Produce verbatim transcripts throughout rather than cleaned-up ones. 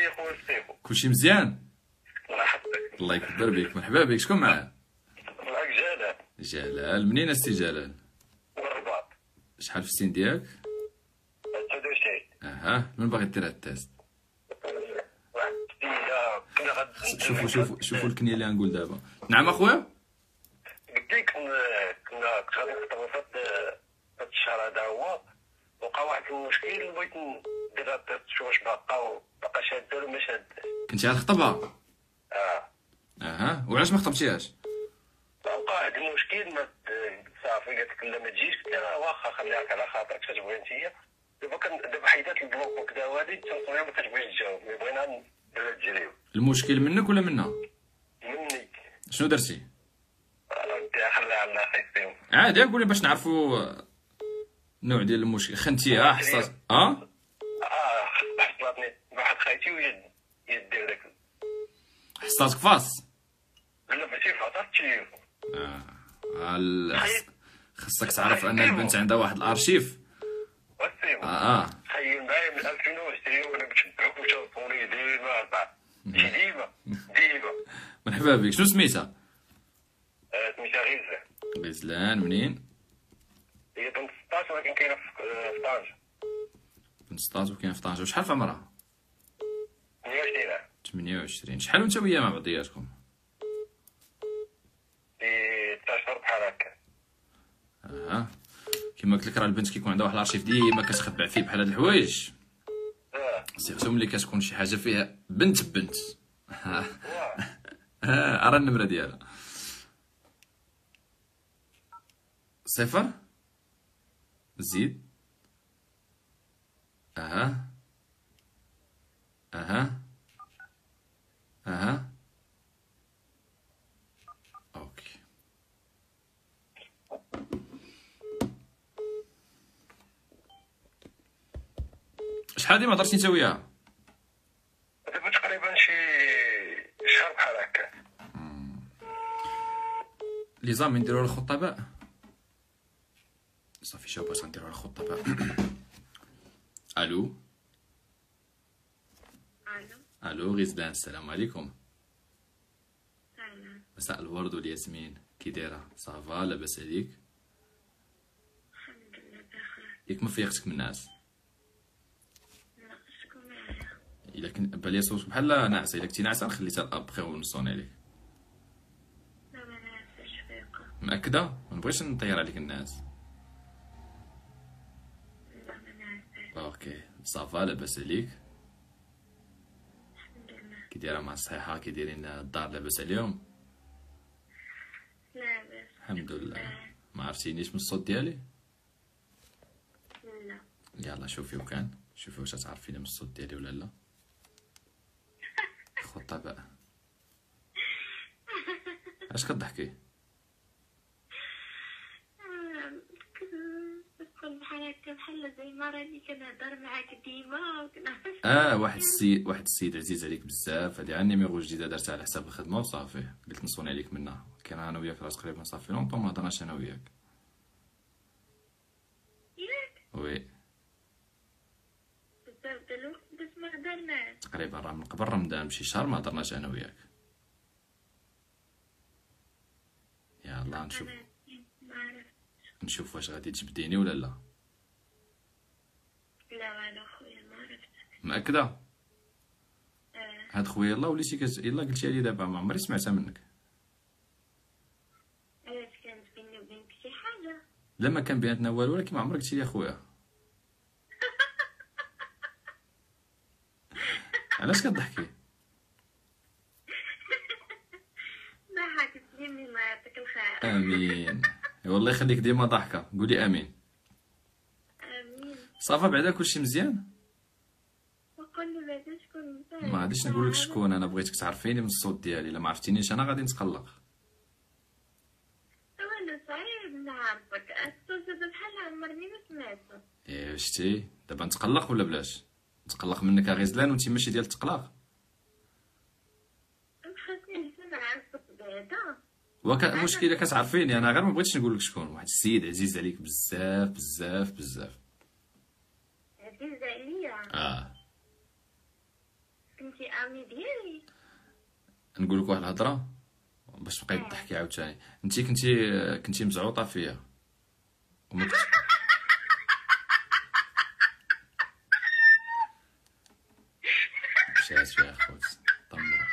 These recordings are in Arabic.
يا خويا السيفو؟ كلشي مزيان؟ الله يحفظك. الله يكبر بك. مرحبا بك. شكون معاه؟ معاك جلال. جلال. منين السي جلال؟ من الرباط. شحال في السن ديالك؟ تسعة وعشرين. اها. من باغي دير هاد التيست؟ واحد السيدة كنا غد شوفوا شوفوا شوفوا الكنيه اللي غنقول دابا. نعم اخويا. قلت لك كنا كنا كنت غادي نخطبوا في هاد هاد الشهر هذا هو، وقع واحد المشكل بغيت ندير هاد التيست نشوف واش باقا باقا شادة ولا ما شاداش. كنتي غتخطبها؟ اه. اها. وعلاش ما خطبتيهاش؟ وقع واحد المشكل ما صافي قالت لك لا ما تجيش، قلت لها واخا خليها على خاطرك اش تبغي انت. دابا كان دابا حيدات البلوك وكذا وهادي تنصويها ما كتبغيش تجاوب، مي بغينا نديرها تجريو. المشكل منك ولا منها؟ مني. شنو درتي؟ انت خليها على الله خير. عادي قولي باش نعرفوا النوع ديال المشكل. خنتيها حصات اه؟ اه حصلتني واحد خايتي وهي هي دير داك. حصاتك فاس؟ لا ماشي فاطات تشيف. اه. هل خصك تعرف ان البنت عندها واحد الارشيف. وسيم. اه اه. تخيل معايا من ألفين وعشرين وانا كنتبعك وتوصلوني ديما شي ديما ديما. مرحبا بك. شنو سميتها؟ سميتها غيزة. غزلان. منين؟ هي بنت ستطاش ولكن كاينه في طنجة. بنت ستطاش وكاينه في طنجة. وشحال في عمرها؟ ثمانية وعشرين عام. ثمانية وعشرين. شحال وانت وياه مع بعضياتكم؟ في تسع شهور بحال هكا. اه. كيما قلت لك راه البنت كيكون عندها واحد الارشيف ديما كتخبع فيه بحال هاد الحوايج. اه. سيرتو ملي كتكون شي حاجه فيها بنت بنت. واه. اه. ارى النمره ديالها. صفر. زيد. اها. اها. اها. اوكي. شحال ديما هضرتي انت وياها؟ دابا تقريبا شي شهر بحال هكا. لي زامي نديرو الخطباء. صافي شوف باش نديرو الخطباء. الو. الو. الو غزلان. السلام عليكم. سلام. مساء الورد والياسمين. كي دايره؟ صافا لاباس عليك؟ الحمد لله بخير. ياك ما فيقتك من الناس؟ لا شكون معايا؟ الا كنت بالي صوتك بحال ناعسه. الا كنتي ناعسه نخليتها الابخي ونصوني عليك. لا ما نعرفش فيقة. مأكده؟ ما نبغيش نطير عليك الناس. لا ما نعرفش. اوكي صافا لاباس عليك؟ الحمد لله. كي دايره مع الصحيحه؟ كي دايرين الدار لاباس عليهم؟ لاباس. الحمد لله. ما عرفتينيش من الصوت ديالي؟ لا. يلا شوفي وكان شوفي واش تعرفيني من الصوت ديالي ولا لا. خطباء. اش كضحكي؟ تقول بحال هكا بحال زي ما راني كنهضر معاك ديما وكنهضر. اه. واحد السيد واحد السيد عزيز عليك بزاف. هادي عاد نيميرو جديده درتها على حساب الخدمه وصافي. قلت نصوني عليك منها. كان انا وياك راه تقريبا صافي لونطون ما هضرناش انا وياك. ياك وي بزاف د الوقت باش ما هضرناش. تقريبا راه من قبل رمضان بشي شهر ما هضرناش انا وياك. يلا نشوف انا ما عرفت. نشوف واش غادي تجبديني ولا لا. لا والو خويا ما عرفت. مأكده؟ اه. هاد خويا يلا وليتي كت... يلا قلتي لي دابا ما عمري سمعتها منك. علاش كانت بيني وبينك شي حاجة؟ لا ما كان بيناتنا والو ولكن ما عمرك قلتي لي خويا. علاش كضحكي؟ ضحكت مني الله يعطيك الخير. امين. والله يخليك ديما ضحكه. قولي امين. امين. صافا بعدا كلشي مزيان؟ وقول لي بعدا شكون انت؟ ما غاديش نقول لك شكون. انا بغيتك تعرفيني من الصوت ديالي. الا ما عرفتينيش انا غادي نتقلق. وانا صعيب نعرفك. الصوت هذا بحال عمرني ما سمعته. ايه شتي دابا نتقلق ولا بلاش؟ نتقلق منك غزلان وانت ماشي ديال التقلاق. خاصني نعرفك بعدا. وك... المشكله كتعرفيني انا غير ما بغيتش نقول لك شكون. واحد السيد عزيز عليك بزاف بزاف بزاف. عزيز عليا. اه. كنت كنتي امي ديالي. نقول لك واحد الهضره باش تبقاي تضحكي عاوتاني. انت كنتي كنتي مزعوطه فيا وما كنت مشات فيها خوت طمرة،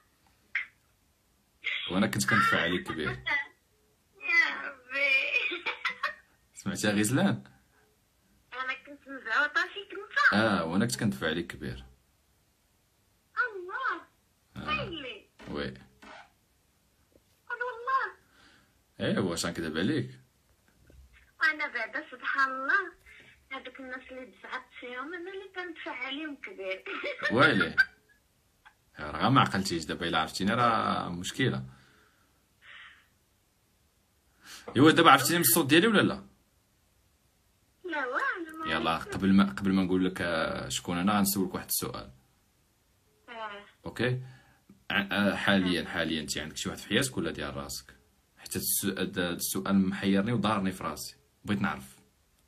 وانا كنت كندفع عليك كبير. يا ربي. سمعتيها غزلان؟ انا كنت مزعوطه فيك انت. اه وانا كنت كندفع عليك كبير. الله. ويلي. وي قول والله. ايوا واش غنكذب عليك؟ وانا بعدا سبحان الله هذوك الناس اللي دفعت فيهم انا اللي كندفع عليهم كبير. ويلي راه ما عقلتيش دابا الا عرفتيني راه مشكله. ايوا دابا عرفتيني من الصوت ديالي ولا لا؟ لا والو. يلا قبل ما قبل ما نقول لك شكون انا غنسولك واحد السؤال. آه. اوكي ع- حاليا حاليا انت عندك شي واحد في حياتك ولا ديال راسك؟ حتى الس- هذا السؤال محيرني ودارني في راسي، بغيت نعرف.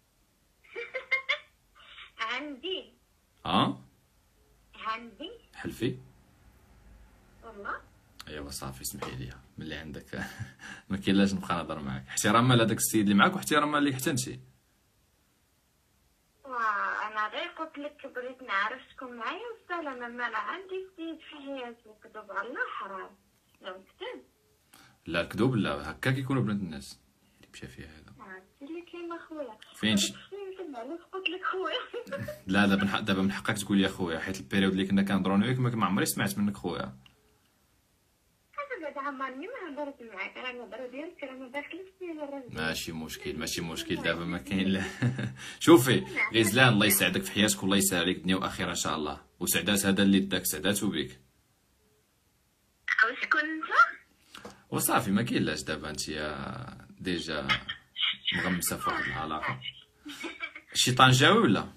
عندي. اه عندي حلفي. والله. ايوا صافي سمحي لي ملي عندك ما كاين لاش نبقى نهضر معاك، احتراما لهداك السيد اللي معاك واحتراما ليك حتى انت. وانا غير قلت لك بغيت نعرف شكون معايا والسلامة، ما انا عندي سيد في حياتي وكذب على الله حرام. لا مكتب. لا الكذوب لا، هكا كيكونوا بنات الناس اللي مشى فيها هذا. عرفتي لي كاين خويا. فين شي؟ فين علاش قلت لك خويا. لا دابا من حق- دابا من حقك تقول لي خويا، حيت البيريود اللي كنا كنهضروا وياك ما ما عمري سمعت منك خويا. انا بعد عمرني ما هضرت معاك، انا الهضره ديالك راه ما داخلش فيا الراجل. ماشي مشكل ماشي مشكل دابا ما كاين لا. شوفي غزلان الله يسعدك في حياتك والله يسهل عليك الدنيا واخره ان شاء الله، وسعدات هذا اللي داك سعداتو بك. وشكون انت؟ وصافي ما كاين لاش دابا انت يا ديجا مغمسه في واحد العلاقه. شي طنجاوي ولا؟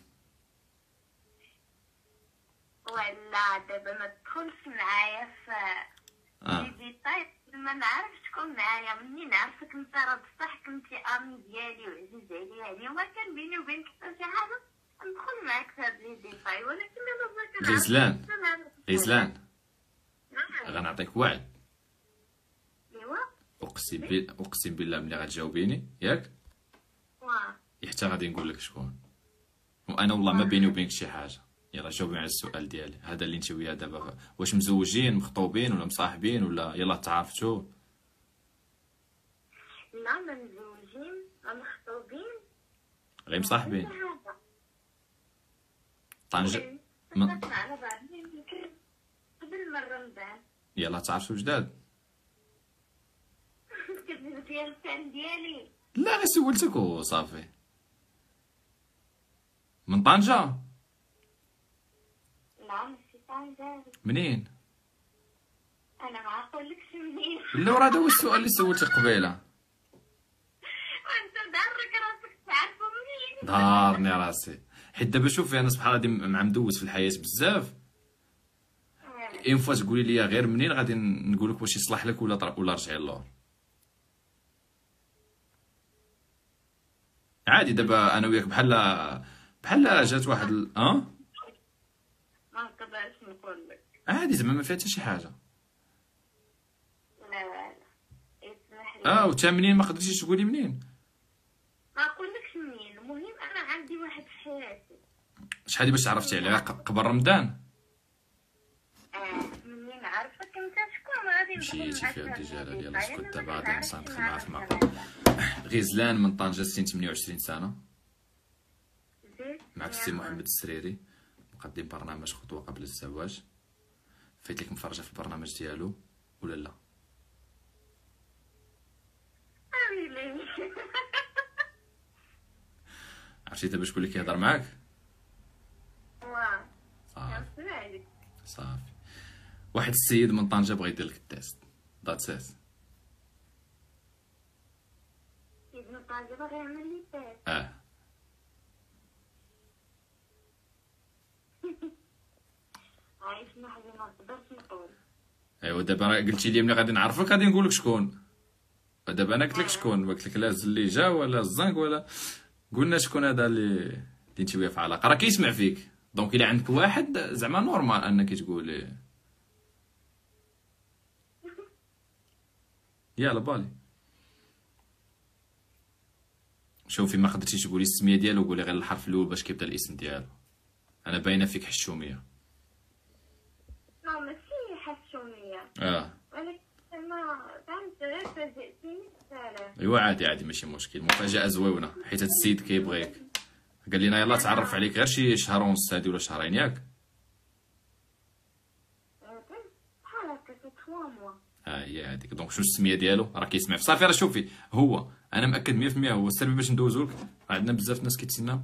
ولا دابا ما تدخلش معايا في اه لي ديتاي ما نعرف شكون معايا. مني نعرفك انت راه بصح كنتي امي ديالي وعزيز عليا يعني وما كان بيني وبينك حتى شي حاجه ندخل معاك في هاد لي ديتاي، ولكن انا بغيت نعرف. غزلان غزلان نعم. غنعطيك وعد، ايوا. اقسم بالله اقسم بالله ملي غتجاوبيني ياك واه. حتى غادي نقول لك شكون. وانا والله ما بيني وبينك شي حاجه. يلا جاوبي على السؤال ديالي هذا اللي انت وياه دابا، واش مزوجين مخطوبين ولا مصاحبين ولا يلا تعارفتوا؟ لا ما مزوجين ما مخطوبين. غير مصاحبين. هذا. طنجة ما ما- على بعض يمكن قبل ما رمضان. يلا تعرفوا جداد. كذبت ديال الفان ديالي. لا غير سولتك وصافي. من طنجة؟ لا ماشي طنجة. منين؟ انا ما عقولكش منين. لا راه هذا هو السؤال اللي سولتك قبيله. وانت دارك راسك تعرفو منين. دارني راسي حيت دابا شوفي انا سبحان الله مع مدوز في الحياه بزاف. اين فوا تقولي لي غير منين غادي نقول لك واش يصلح لك ولا طر... ولا رجعي اللور. عادي دابا انا وياك بحال بحال جات واحد ال... اه ما نقدرش نقول لك. عادي زعما ما فيها حتى شي حاجه. لا لا اسمح لي. اه وتا منين ما قدرتيش تقولي منين؟ ما نقولكش منين. المهم انا عندي واحد في حياتي. شحال باش عرفتي عليه ق- قبل رمضان؟ اه منين عرفك انت شكون غادي ندخل مشيتي معاك في هاد في هاد الجلال. يلا الديتاي. اسكت أنا دابا ما غادي كنعرفش ندخل معاه في نعرف المعقول. هذا. غزلان من طنجة سن ثمانية وعشرين سنه، زيد. معك السي محمد السريري مقدم برنامج خطوه قبل الزواج. فايت لك مفرجه في البرنامج ديالو ولا لا؟ ويلي. عرفتي دابا شكون اللي كيهضر معاك؟ واه. صافي نسمع عليك. صافي واحد السيد من طنجة بغا يدير لك التيست دات سيس. ابن طاجة باغي يعمل لي تيست. اه عايش محلي ما نقدرش نقول. ايوا دابا راه قلتي لي ملي غادي نعرفك غادي نقول لك شكون. دابا انا قلت لك شكون، ما قلت لك لا الزليجه ولا الزنق ولا. قلنا شكون هذا اللي اللي انت وياه في علاقه، راه كيسمع فيك دونك الا عندك واحد زعما نورمال انك تقولي يلا بالي. شوفي ما قدرتيش تقولي السميه ديالو، قولي غير الحرف الاول باش كيبدا الاسم ديالو. انا باينه فيك حشوميه. لا ماشي حشوميه، اه ولكن ما فهمت غير فاجئتيني بسلام. ايوا عادي عادي ماشي مشكل، مفاجاه زويونه حيت هاد السيد كيبغيك. قال لنا يلا تعرف عليك غير شي شهر ونص هادي ولا شهرين ياك. بحال هكا في ثلاثة موا. ها هي هذيك. دونك شنو السميه ديالو؟ راه كيسمع صافي. راه شوفي هو انا مأكد مية في المية هو السربي باش ندوزو لك. عندنا بزاف الناس كيتسناو.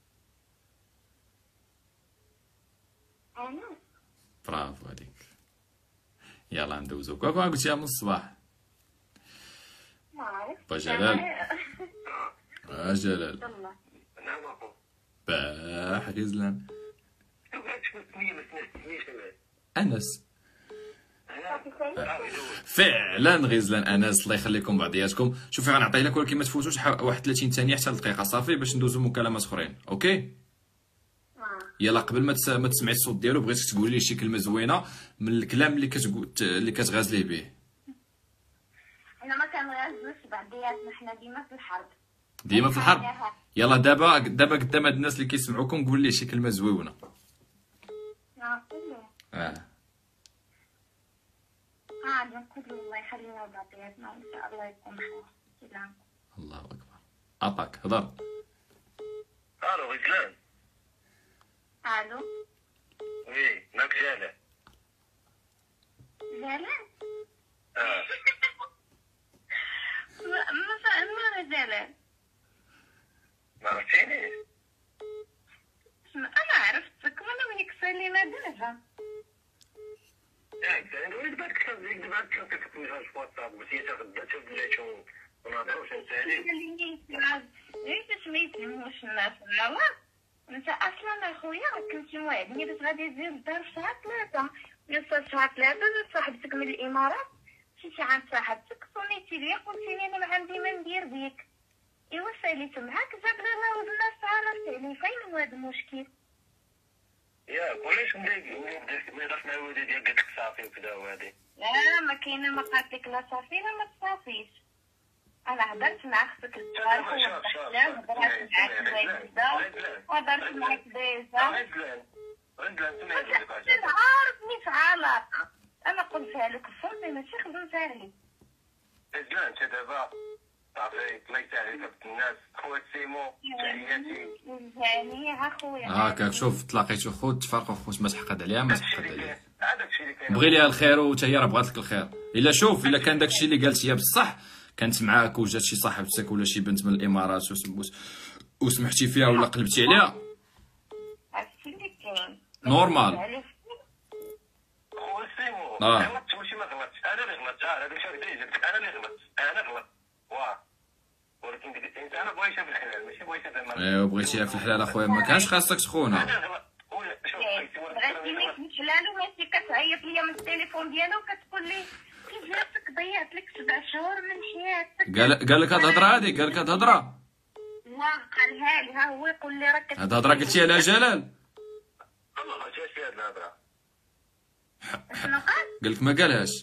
انا برافو عليك. يلا ندوزو. كوكو قلتيها من الصباح. ما عرفت. با جلال. اه جلال. والله نعم اخو. باح غزلان. بغيت تكون سميه ما سميتنيش انس. صافي سالي. فعلا غزلان انس. الله يخليكم بعضياتكم. شوفي غنعطي لك ولكن ما تفوتوش واحد ثلاثين ثانيه حتى دقيقه صافي باش ندوزو مكالمات اخرين. اوكي يلا قبل ما ما تسمعي الصوت ديالو بغيتك تقولي لي شي كلمه زوينه من الكلام اللي كتقول اللي كتغازليه به. انا ما كنغازلوش بعضياتنا، حنا ديما في الحرب. ديما في الحرب. يلا دابا دابا قدام هاد الناس اللي كيسمعوكم قول لي شي كلمه زويونه. اه عادي نقولوا الله يخلينا بعضياتنا وان شاء الله يكون خير. سلام. الله اكبر. عطاك هضر. الو غزلان. الو وي معك جلال. جلال. اه ما ما ما جلال. ما عرفتينيش. انا عرفتك وانا وياك سالينا دابا. ياك انا وليت بعد كتب ديك دابا كنت كتبها في واتساب قلت لي تغدا تبلاتو ونهضروا ونسالي. ليش سميتنيش الناس لا انت اصلا اخويا كنتي موعدني باش غادي تزيد الدار في شهر ثلاثة. وصلت شهر ثلاثة جات صاحبتك من الامارات، مشيتي عند صاحبتك صونيتي ليا قلتي لي انا ما عندي ما ندير بيك. ايوا ساليت معاك جاب لنا ولد الناس تعرفت عليه. فين هو هذا المشكل؟ ياك ولاش ملي ملي هضرت مع الوالده ديالك قالت لك صافي وكذا وهادي. لا ما كاينه، ما قالت لك لا صافي لا ما تصافيش. انا هضرت مع اختك الصغيره ووضحت لها، هضرت معاك ديزا وهضرت معاك ديزا. غزلان غزلان سمعي نقول لك حاجه. انا عارفني في علاقه، انا قلتها لك فهمتي ماشي خدمتها لي. غزلان انت دابا صافي الله يسهل لك الناس. خوات سيمو تحياتي. يعني اخويا هاكاك شوف تلاقيتو خوت تفرقوا خوت ما تحقد عليها ما هادشي تحقد اللي عليها. كاين. هذا الشيء اللي كاين. بغي ليها الخير وتا هي راه بغات لك الخير. الا شوف الا كان داكشي اللي قالتي بصح كانت معاك وجات شي صاحبتك ولا شي بنت من الامارات وسمحتي فيها ولا قلبتي عليها هادشي اللي كاين نورمال. هو سيمو آه. غلطت وشي ما غلطتش. انا اللي غلطت. اه هذاك الشيء اللي جبت انا اللي غلطت. انا غلطت واه ولكن ديك الانسان بغيتها في الحلال ماشي بغيتها زعما. ايوا بغيتيها في الحلال اخويا ما كانش خاصك تخونها. انا غلط. ولا شوف بغيتيني في الحلال وماشي كتعيط ليا من التليفون ديالها وكتقول لي كيف جاتك ضيعت لك سبع شهور من حياتك. قال قال لك هاد الهضره هادي قال لك هاد الهضره. لا قالها لي ها هو يقول لي راك هاد الهضره قلتيها لها جلال. الله ما جاش هاد الهضره. شنو قال؟ قال لك ما قالهاش.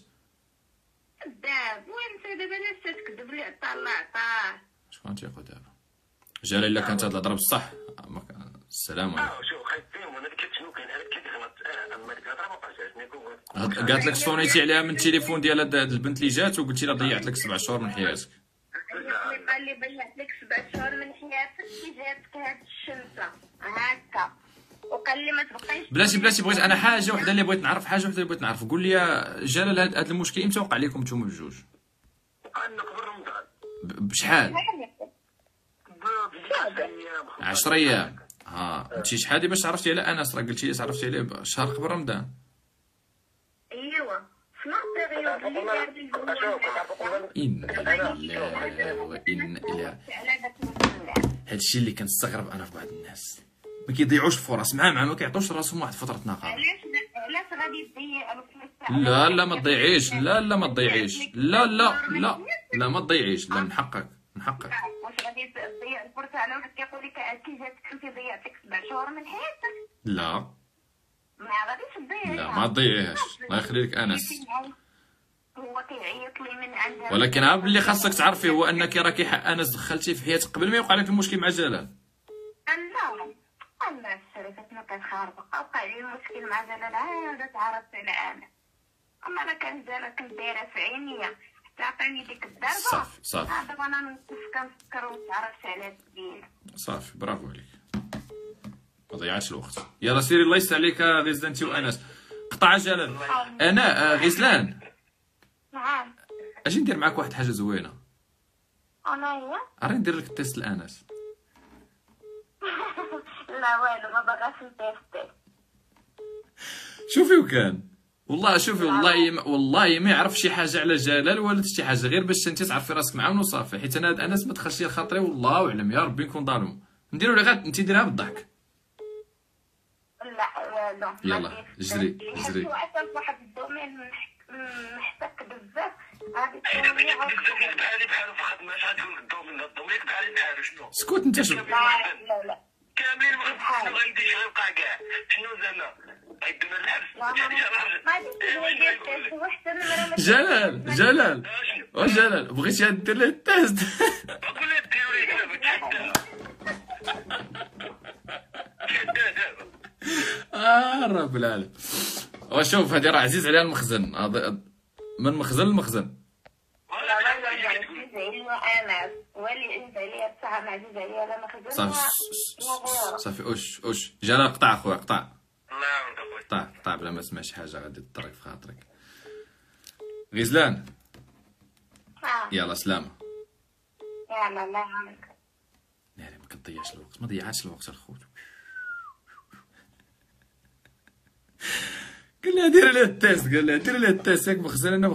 كذاب. وانت دابا لسه تكذب لي عطا الله عطاه. شكون تيقول دابا جلال الا كانت هاد الهضره بصح السلام عليكم. اه شوف خايف فيهم وانا كنت شنو كاين. انا كنت غلطت. اه اما ديك الهضره ما بقاش. قالت لك صونيتي عليها من التليفون ديال هاد البنت اللي جات وقلتي لها ضيعت لك سبع شهور من حياتك. اللي قال لي ضيعت لك سبع شهور من حياتك كي جاتك هاد الشمسه هكا وقال لي ما تبقايش. بلاتي بلاتي بغيت انا حاجه وحده اللي بغيت نعرف حاجه وحده اللي بغيت نعرف. قول لي يا جلال هاد هاد المشكل امتى وقع لكم نتوما بجوج؟ وقع لنا قبل رمضان ب- بشحال؟ عشرة ايام. ها انت شحال دي باش عرفتي على انس؟ راه قلتي لي عرفتي عليه شهر قبل رمضان. ايوا في نفس البيريود اللي دار لي هو إنا لله وإنا إليه. هادشي اللي كنستغرب انا في بعض الناس ما كيضيعوش الفرص مع مع ما كيعطوش راسهم واحد فتره نقاهه. علاش علاش غادي تضيع الفلوس؟ لا لا ما تضيعيش. لا لا ما تضيعيش. لا لا لا لا ما تضيعيش. لا من حقك من حقك. واش غادي تضيع الفرصه على واحد كيقول لك كي جاتك انت ضيعت لك سبع شهور من حياتك؟ لا ما غاديش تضيع. لا ما تضيعيهاش، الله يخلي لك انس. هو كيعيط لي من عندها. ولكن عا باللي خاصك تعرفي هو انك راكي حق انس دخلتي في حياتك قبل ما يوقع لك المشكل مع جلال. لا انا الشركات ما كنخربق، وقع لي المشكل مع جلال عاد تعرفت على انا. اما انا كان جلال كنت دايره في عينيا حتى عطاني ديك الضربه. صافي صافي هذا انا نوقف كنفكر وتعرفت على السبيل. صافي برافو عليك، ما ضيعش الوقت. يلا سيري الله يستر عليك غزلان انت وانس. قطع جلال. انا آه، غزلان نعم. اجي ندير معاك واحد حاجه زوينه. انا هي راني ندير لك التيست لانس. لا والو ما باغاش نتيستي. شوفي وكان والله شوفي والله ما والله ما يعرف شي حاجه على جلال ولا شي حاجه، غير باش انت تعرفي راسك معاهم وصافي. حيت انا هاد انس ما دخلش لي لخاطري والله اعلم، يا ربي نكون ظالم. نديرو لي غير انت ديرها بالضحك. لا والو. يلا جري جري. حيت واحد الدومين محتك بزاف غادي حيت تكون الدومين بحالي بحالو في الخدمه، اش غتقول لك الدومين الدومين بحالي بحالو شنو؟ اسكت انت شوف. لا لا لا كاملين ما غيديش غيوقع كاع. شنو زعما غيدونا للحبس؟ ما دير واحد المره. جلال جلال او جلال بغيتي دير لي التيست. قول لي ديروا لي دابا تحدى تحدى دابا. اه رب العالمين. وشوف هذه راه عزيز عليها المخزن، هذا من مخزن لمخزن. لا لا لا عزيز عليا انا ولي عزيز عليا بصح ما عزيز عليا انا مخزن. صافي صافي اوش اوش جلال قطع اخويا قطع الله يعاونك اخويا. قطع قطع بلا ما سمعش حاجه غادي تضرك في خاطرك. غزلان يلا سلامه. يلا الله يعاونك. ناري ما كتضيعش الوقت، ما ضيعش الوقت الخوت. قال لها ديري لي التيست، قال لها ديري لي التيست ياك مخزن انا